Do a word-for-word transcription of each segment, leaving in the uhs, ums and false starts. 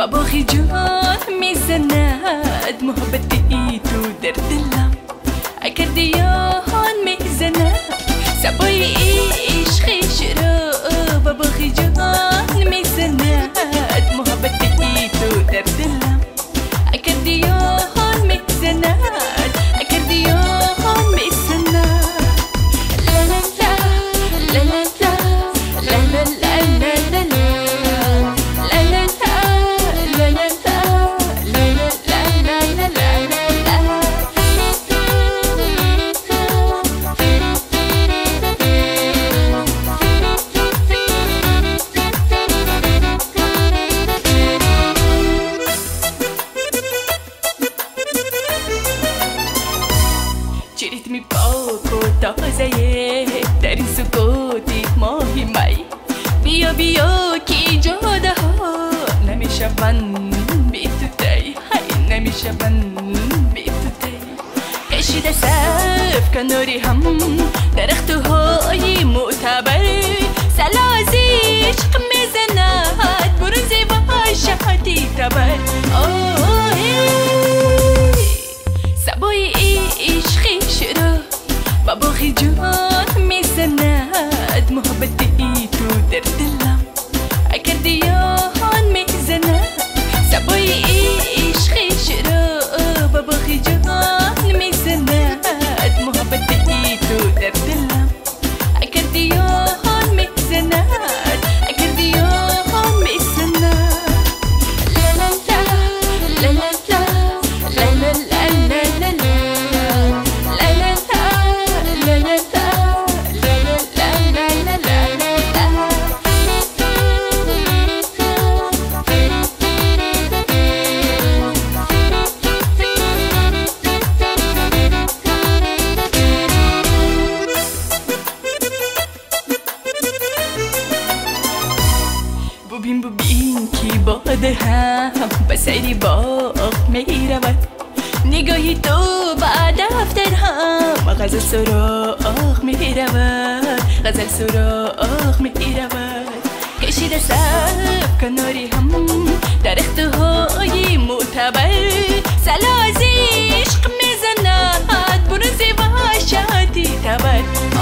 باباغي جان میزند محبتی تو در دلم اگر دیان میزند سبای عشقش را باباغی جان میزند محبتی تو در دلم اگر دیان میزند اگر دیان میزند لا لا لا لا لا لا لا لا لا چه ریتمی پاک و تازه در این سکوتی ماهی می بیا بیا که جاده ها نمیشون بی تو تی نمیشون بی تو تی کشیده صف کناری هم درختهای معتبر سلازی عشق میزند برونزی باشدی تبر سبای عشقش را باباغی جان میزند محبتی تو در دلم اگر دیان میزند سبای عشقش را باباغی جان میزند محبتی تو در دلم اگر دیان میزند اگر دیان میزند لا لا لا لا لا لا لا ببین ببین کی باده هم به سری باغ می رود نگاهی تو با دفتر هم غزل سراغ می رود غزل سراغ می رود کشیده صف کناری هم درختهای معتبر سلازی عشق میزند برونزی باشدی تبر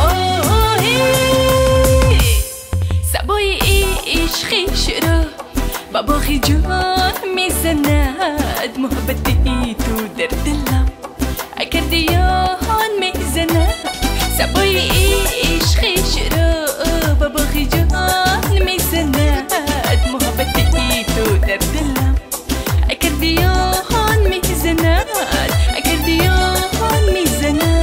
سبای عشقش را باباغی جان میزند محبتی تو در دلم اگر دیان میزند سبای عشقش را باباغی جان میزند محبتی تو در دلم اگر دیان میزند اگر دیان میزند